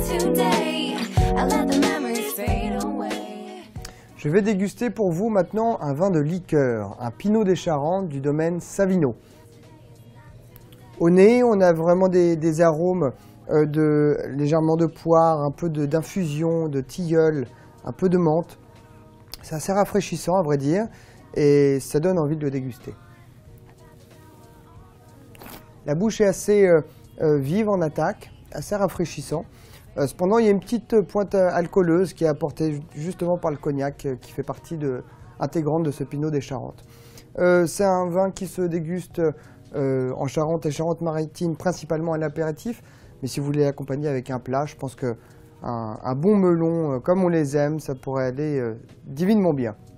today. I let the memories fade away. Je vais déguster pour vous maintenant un vin de liqueur, un Pinot des Charentes du domaine Savino. Au nez, on a vraiment des arômes légèrement de poire, un peu d'infusion, de tilleul, un peu de menthe. C'est assez rafraîchissant à vrai dire et ça donne envie de le déguster. La bouche est assez vive en attaque, assez rafraîchissant. Cependant, il y a une petite pointe alcooleuse qui est apportée justement par le cognac qui fait partie intégrante de ce Pinot des Charentes. C'est un vin qui se déguste en Charente et Charente-Maritime principalement à l'apéritif, mais si vous voulez l'accompagner avec un plat, je pense qu'un bon melon comme on les aime, ça pourrait aller divinement bien.